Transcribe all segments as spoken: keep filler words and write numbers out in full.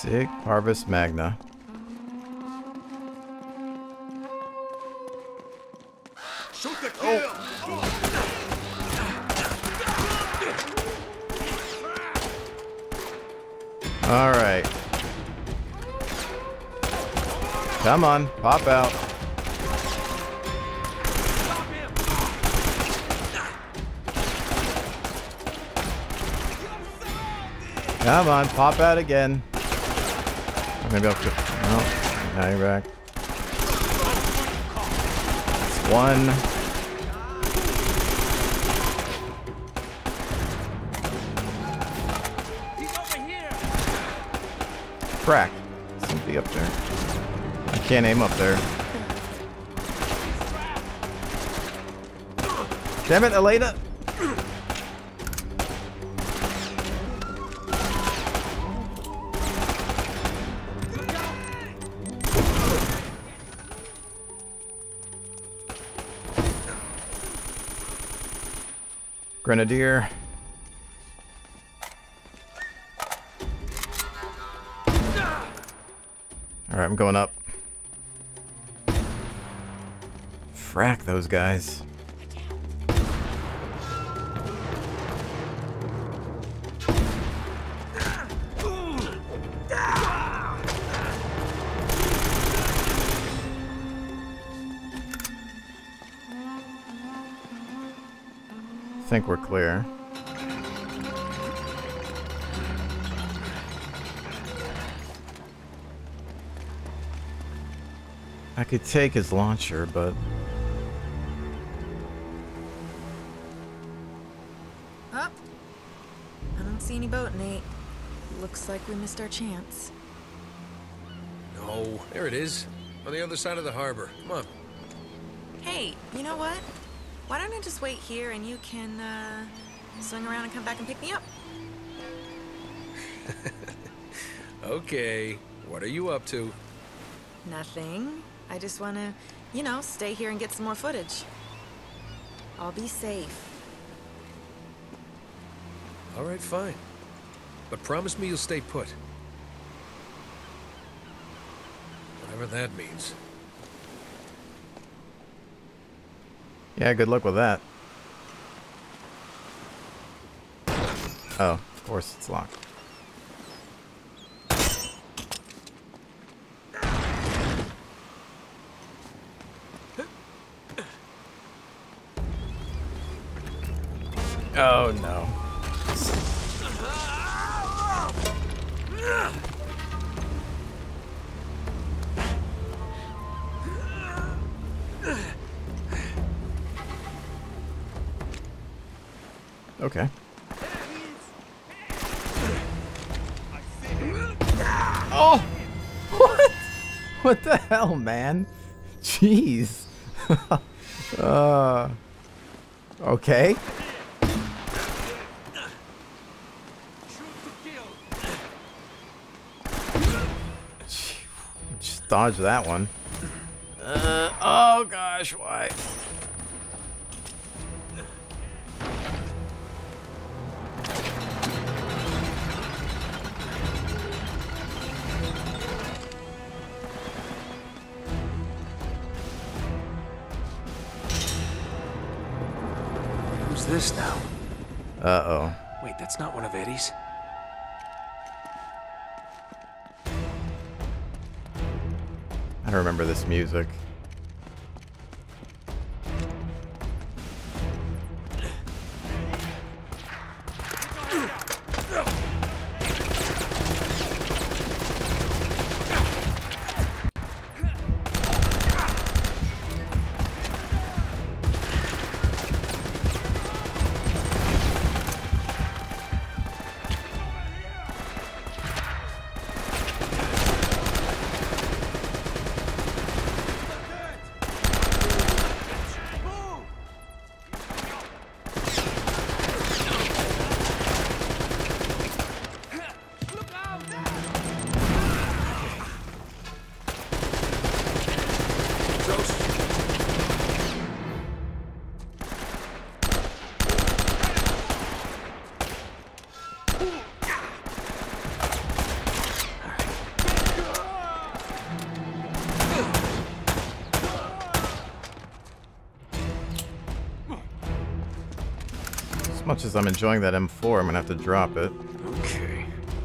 Sig Parvis Magna. Shoot the kill! All right. Come on, pop out. Come on, pop out again. Maybe I'll put. No, now you're back. It's one. Crack. Somebody up there. I can't aim up there. Damn it, Elena! Grenadier. Alright, I'm going up. Frack those guys. I think we're clear. I could take his launcher, but... Oh, I don't see any boat, Nate. Looks like we missed our chance. No, there it is. On the other side of the harbor. Come on. Hey, you know what? Why don't I just wait here and you can, uh, swing around and come back and pick me up? Okay, what are you up to? Nothing. I just want to, you know, stay here and get some more footage. I'll be safe. All right, fine. But promise me you'll stay put. Whatever that means. Yeah, good luck with that. Oh, of course it's locked. Oh no. Okay. Oh! What? What the hell, man? Jeez. uh. Okay. Just dodge that one. Uh, oh gosh, why? Who's this now? Uh-oh. Wait, that's not one of Eddie's. I don't remember this music. As much as I'm enjoying that M four, I'm gonna have to drop it. Okay.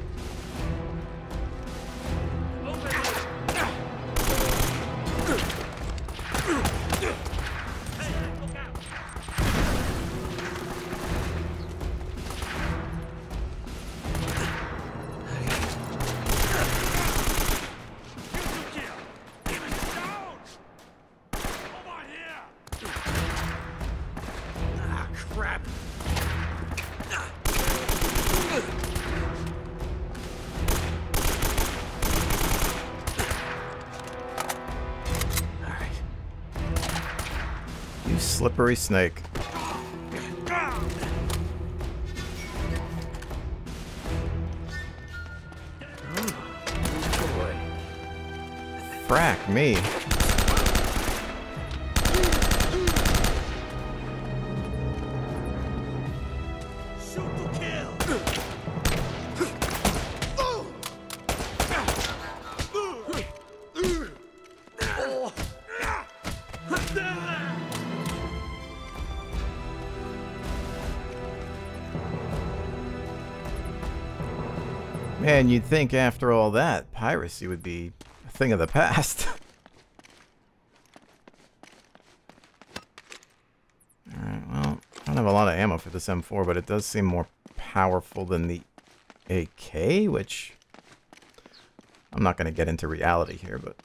Slippery snake. Frack me. Shoot to kill. Man, you'd think after all that, piracy would be a thing of the past. Alright, well, I don't have a lot of ammo for this M four, but it does seem more powerful than the A K, which... I'm not going to get into reality here, but...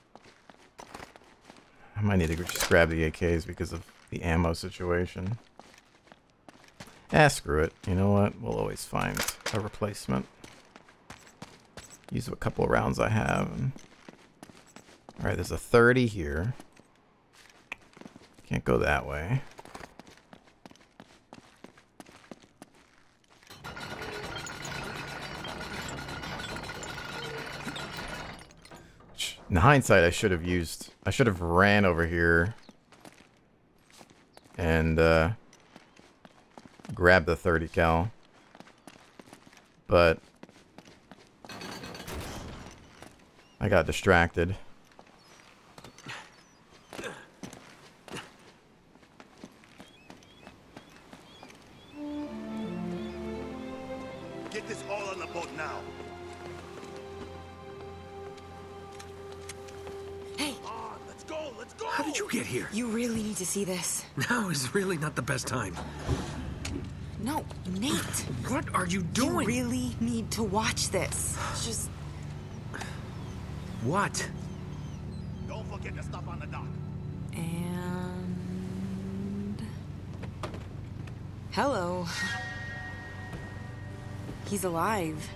I might need to just grab the A Ks because of the ammo situation. Ah, screw it. You know what? We'll always find a replacement. Use a couple of rounds I have. Alright, there's a thirty here. Can't go that way. In hindsight, I should have used... I should have ran over here and uh, grabbed the thirty cal. But... I got distracted. Get this all on the boat now. Hey, On, let's go, let's go. How did you get here? you really need to see this. Now is really not the best time. No, Nate. What are you You doing? really need to watch this. Just What? Don't forget the stuff on the dock. and hello. He's alive.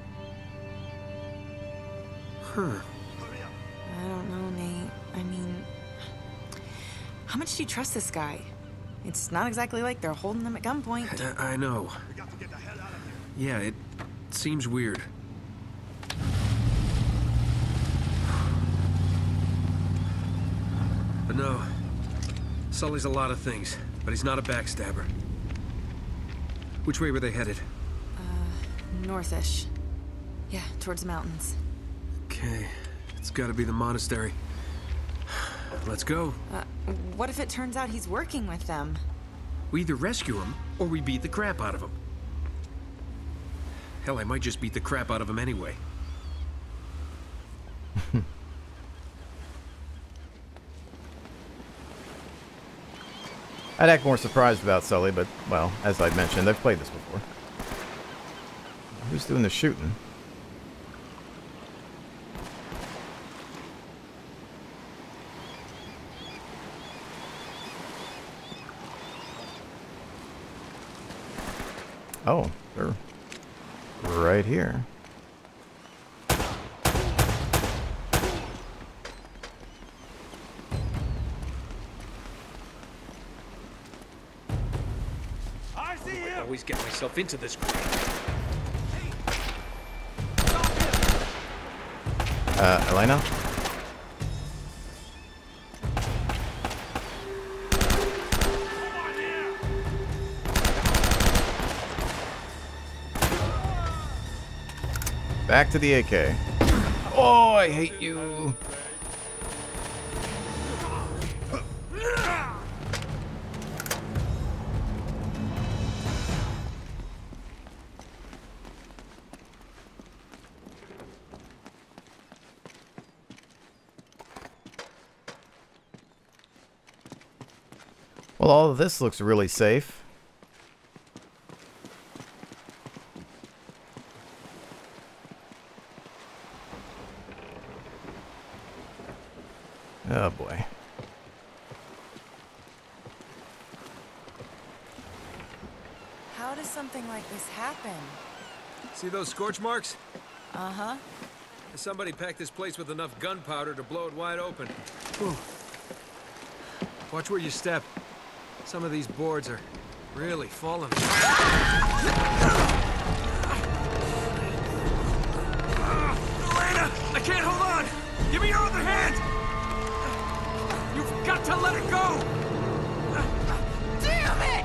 Huh. Hurry up. I don't know, Nate. I mean, how much do you trust this guy? It's not exactly like they're holding him at gunpoint. I, I know. We got to get the hell out of here. Yeah, it seems weird. But no, Sully's a lot of things, but he's not a backstabber. Which way were they headed? Northish. Yeah, towards the mountains. Okay, it's gotta be the monastery. Let's go. Uh, what if it turns out he's working with them? We either rescue him, or we beat the crap out of him. Hell, I might just beat the crap out of him anyway. I'd act more surprised about Sully, but, well, as I'd mentioned, I've played this before. Who's doing the shooting? Oh, they're right here. I see I him. always get myself into this. Uh, Elena? Back to the A K. Oh, I hate you. Well, all of this looks really safe. Oh boy. How does something like this happen? See those scorch marks? Uh-huh. Somebody packed this place with enough gunpowder to blow it wide open. Whew. Watch where you step. Some of these boards are really falling. Elena! I can't hold on! Give me your other hand! You've got to let it go! Damn it!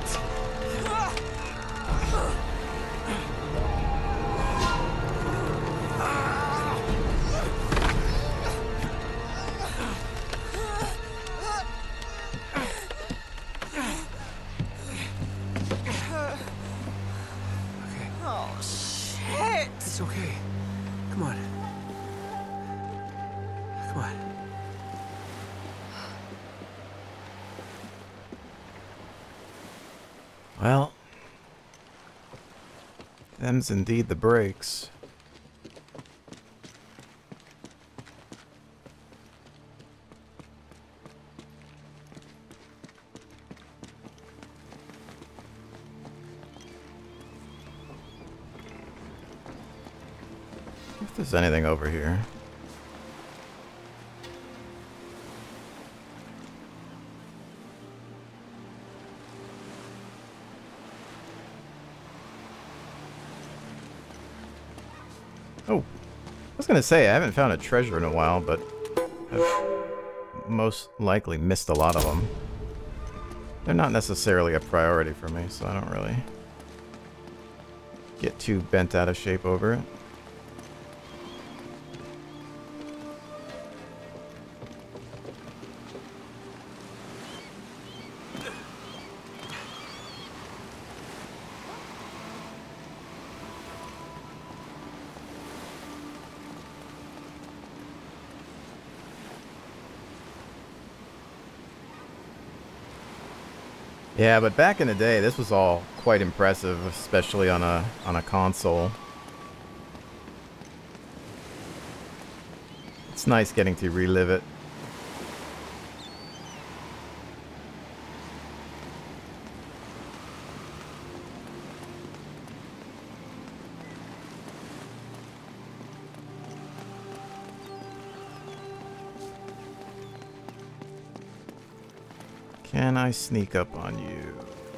Oh, shit! It's okay. Come on. Come on. Well, them's indeed the brakes. If there's anything over here. Oh, I was gonna say I haven't found a treasure in a while, but I've most likely missed a lot of them. They're not necessarily a priority for me, so I don't really get too bent out of shape over it. Yeah, but back in the day, this was all quite impressive, especially on a on a console. It's nice getting to relive it. Can I sneak up on you?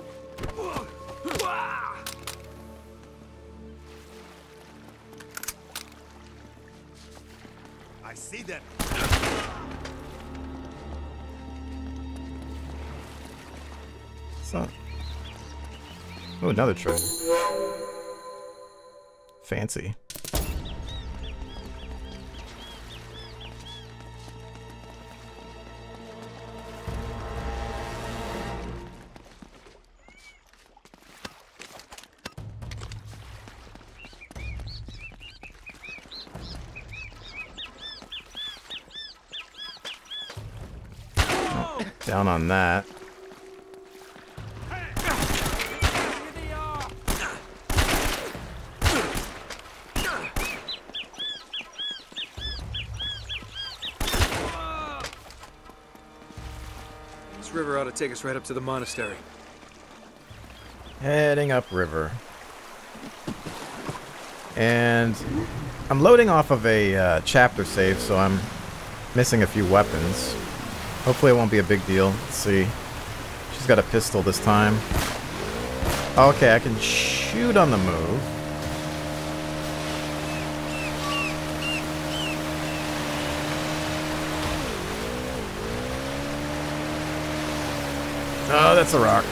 I see them. So, oh, another treasure. Fancy. Down on that. This river ought to take us right up to the monastery. Heading upriver. And I'm loading off of a uh, chapter save, so I'm missing a few weapons. Hopefully it won't be a big deal. Let's see. She's got a pistol this time. Okay, I can shoot on the move. Oh, that's a rock.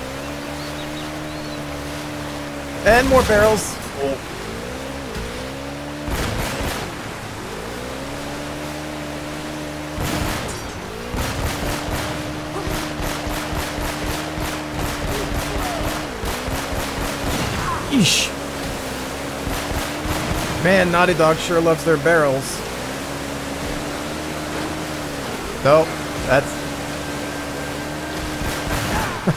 And more barrels. Oh. Eesh. Man, Naughty Dog sure loves their barrels. Nope, that's...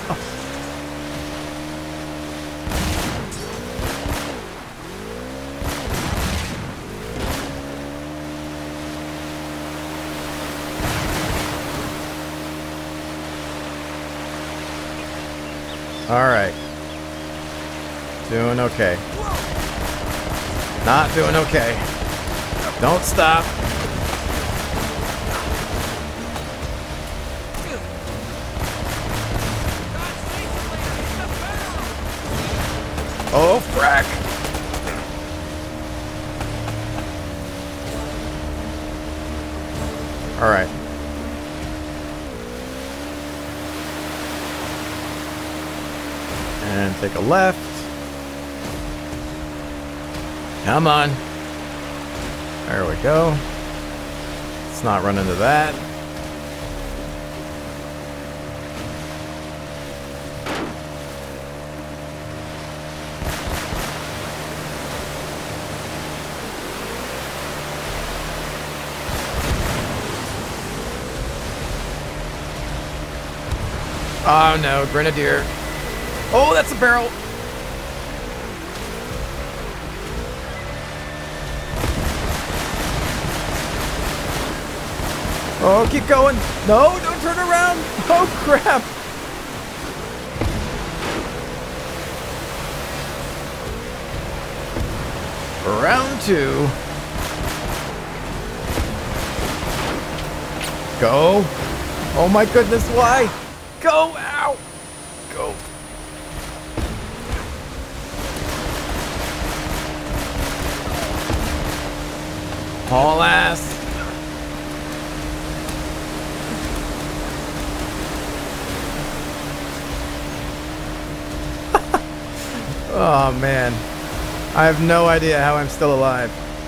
Alright. Doing okay. Not doing okay. Don't stop. Oh, frack! Alright. And take a left. Come on. There we go. Let's not run into that. Oh no, Grenadier. Oh, that's a barrel. Oh, keep going. No, don't turn around. Oh, crap. Round two. Go. Oh my goodness, why? Go! Ow! Go. Haul ass. Oh man. I have no idea how I'm still alive.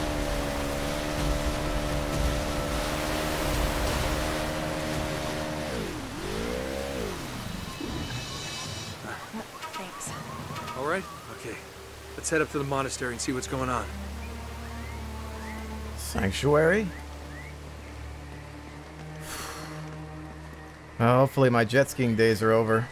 Thanks. All right? Okay. Let's head up to the monastery and see what's going on. Sanctuary? Well, hopefully my jet skiing days are over.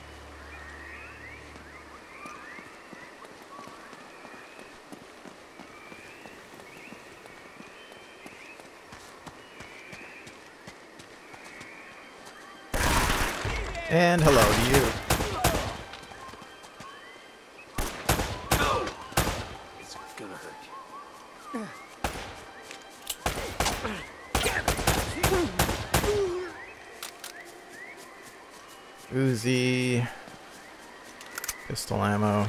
And hello to you. It's gonna hurt you. Uzi. Pistol ammo.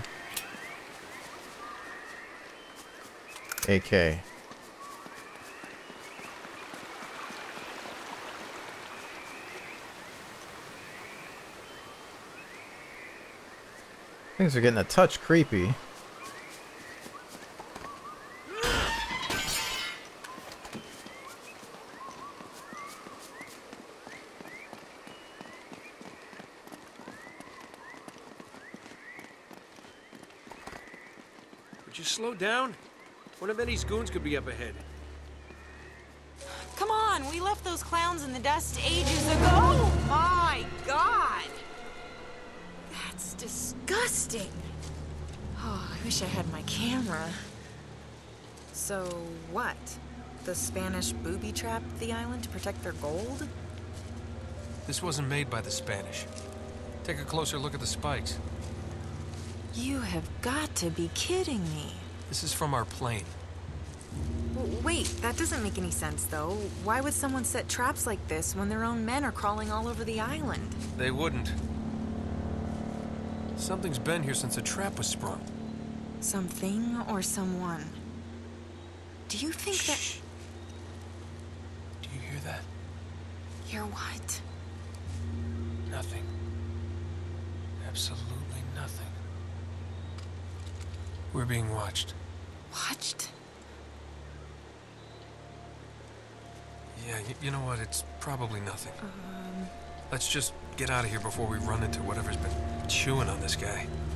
A K. Things are getting a touch creepy. Would you slow down? One of Eddie's goons could be up ahead. Come on, we left those clowns in the dust ages ago. Oh my god! That's disgusting. Oh, I wish I had my camera. So what? The Spanish booby-trapped the island to protect their gold? This wasn't made by the Spanish. Take a closer look at the spikes. You have got to be kidding me. This is from our plane. W- Wait, that doesn't make any sense, though. Why would someone set traps like this when their own men are crawling all over the island? They wouldn't. Something's been here since a trap was sprung. Something or someone? Do you think Shh. that... Do you hear that? Hear what? Nothing. Absolutely nothing. We're being watched. Watched? Yeah, y you know what? It's probably nothing. Um... Let's just get out of here before we run into whatever's been chewing on this guy.